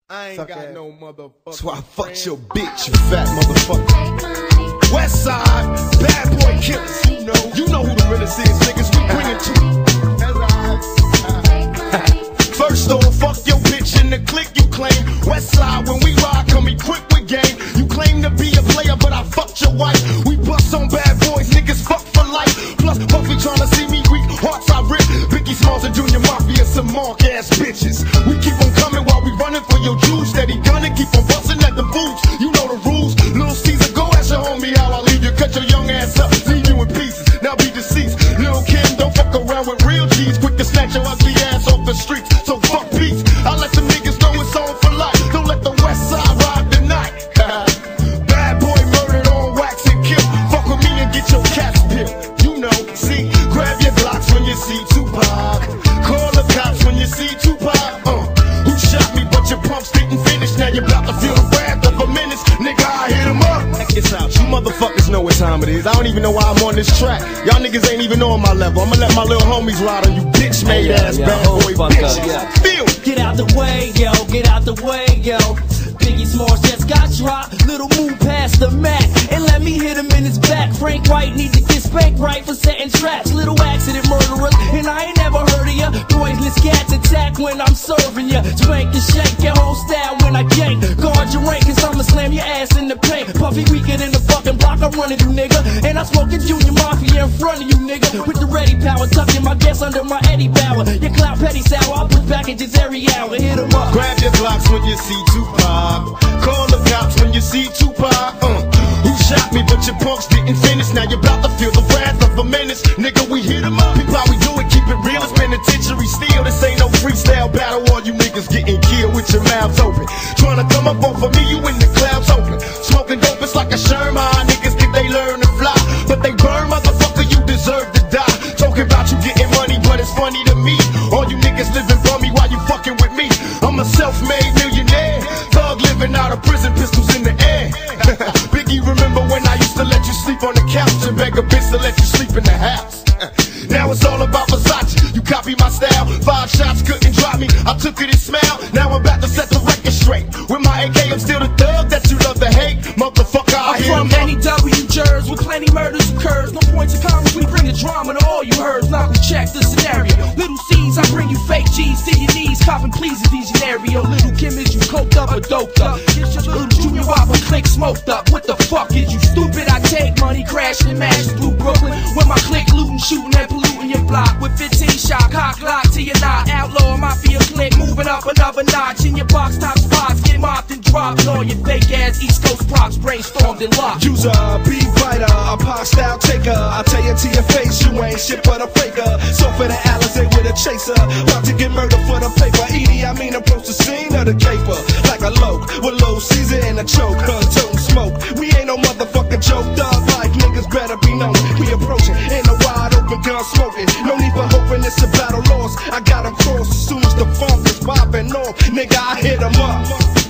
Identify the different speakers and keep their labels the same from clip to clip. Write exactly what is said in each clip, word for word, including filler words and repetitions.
Speaker 1: I ain't
Speaker 2: Suck
Speaker 1: got
Speaker 2: ass.
Speaker 1: no motherfucker.
Speaker 2: That's why I fucked your bitch, you fat motherfucker. West Side, bad boy killers. You know, you know who the realest is, niggas. We bring it to you. First off, fuck your bitch in the clique you claim. West Side, when we ride, come equipped with game. You claim to be a player, but I fucked your wife. We bust on bad boys, niggas fuck for life. Plus, Puffy tryna see me weak, hearts I rip. Biggie Smalls and Junior Mafia, some mark ass bitches. We keep on coming while we running for your juice. Steady gunning, keep on busting at the boots. You know the rules. Little Caesar, go ask your homie how I leave you. Cut your young ass up, leave you in pieces. Now be deceased. Lil' Kim, don't fuck around with real G's. Quick to snatch your ugly ass off the streets. So fuck peace. I let some niggas know it's on for life. Don't let the West Side ride the night. Bad boy murdered on wax and kill. Fuck with me and get your cats peeled. You know, see, grab your Glocks when you see Tupac. Call the cops when you see Tupac. Uh, who shot me but your pumps didn't finish. Now you're about to feel the wrath of a menace. Nigga, I hit him up. Check this out, you motherfuckers know what time it is. I don't even know why I'm on this track. Y'all niggas ain't even on my level. I'ma let my little homies ride on you bitch made
Speaker 3: yeah,
Speaker 2: ass
Speaker 3: yeah,
Speaker 2: bad boy bitches.
Speaker 3: yeah.
Speaker 2: Feel.
Speaker 3: Get out the way, yo, get out the way, yo. Biggie Smalls just got dropped. Little move past the Mac and let me hit him in his back. Frank White need to get spanked right for setting traps. Little accident murderers, and I ain't never heard of ya. Poisonous cats attack when I'm serving ya. Spank and shake your whole style when I gank. Guard your rank, cause I'ma slam your ass in the paint. Puffy weaker than the fucking block I'm running you, nigga. And I smoking Junior Mafia in front of you, nigga. With the ready power, tucking my guess under my Eddie Bauer. Your clout petty sour, I put packages every hour. Hit him up.
Speaker 2: Grab your Glocks when you see Tupac. Call the cops when you see Tupac. Uh, who shot me but your punks didn't finish. Now you're about to feel the wrath of a menace. Nigga, we hit him up. People, how we do it, keep it real. It's penitentiary steel. This ain't no freestyle battle. All you niggas getting killed with your mouths open. Trying to come up off of me, you in the clouds open. Smoking dope, it's like a Sherman. Niggas think they learn to fly, but they burn, motherfucker, you deserve to die. Talking about you getting money, but it's funny to me. All you niggas living bummy while you fucking with me. I'm a self-made millionaire. Thug living out of prison, pistols in the air. Biggie, remember when I used to let you sleep on the couch and beg a bitch to let you sleep in the house? Now it's all about Versace. You copy my style. Five shots couldn't drop me. I took it and smiled. Now I'm about to set the record straight. With my A K, I'm still the thug that you love to hate. Motherfucker, I
Speaker 3: I'm
Speaker 2: hit
Speaker 3: from
Speaker 2: him up.
Speaker 3: N E W Jers with plenty murders occurs. No points of comments, we bring the drama to all you heard. Now we check the scenario. Little C's, I bring you fake G's to your knees. Copping please in these scenario. Little Kim, is you coked up or doped up? Little Junior Wop and click smoked up. What the fuck is you stupid? I take money, crashing and mashes through Brooklyn. When my click looting, shooting and polluting your block. With fifteen shot, cock lock to your knot. Outlaw mafia click, moving up another notch. In your box top spots, get mopped and dropped. All your fake ass East Coast props brainstormed and locked.
Speaker 4: User, beat writer, a pop style taker. I tell you to your face, you ain't shit but a faker. So for the Alizé with a chaser, about to get murdered for the paper. Edie, I mean approach the scene of the caper like a loke with low Caesar in a choke, huh, toting smoke. We ain't no motherfucking joke, dog like niggas better be known. We approaching in a wide open gun smoking. No need for hoping it's a battle lost. I got him crossed as soon as the funk is popping off. Nigga, I hit him up.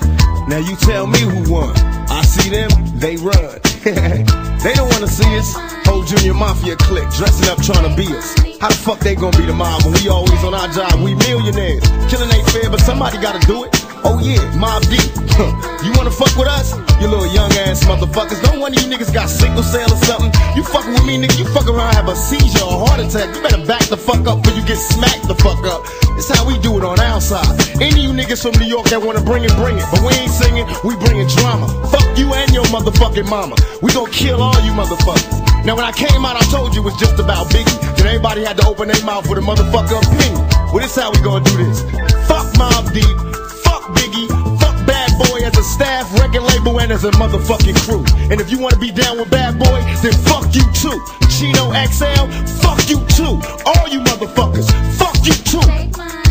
Speaker 2: Now you tell me who won. I see them, they run. They don't wanna see us. Whole Junior Mafia clique dressing up trying to be us. How the fuck they gonna be the mob when we always on our job? We millionaires. Killing ain't fair, but somebody gotta do it. Oh yeah, Mob Deep. You wanna fuck with us? You little young ass motherfuckers. Don't one of you niggas got sickle cell or something. You fucking with me, nigga. You fuck around, have a seizure or a heart attack. You better back the fuck up before you get smacked the fuck up. It's how we do it on our side. Any of you niggas from New York that wanna bring it, bring it. But we ain't singing, we bringing drama. Fuck you and your motherfucking mama. We gon' kill all you motherfuckers. Now when I came out, I told you it was just about Biggie. Then everybody had to open their mouth with a motherfucker opinion. Well, this how we gonna do this. Fuck Mobb Deep. Fuck Biggie. Fuck Bad Boy as a staff, record label, and as a motherfucking crew. And if you wanna be down with Bad Boy, then fuck you too. Chino X L, fuck you too. All you motherfuckers, fuck you too.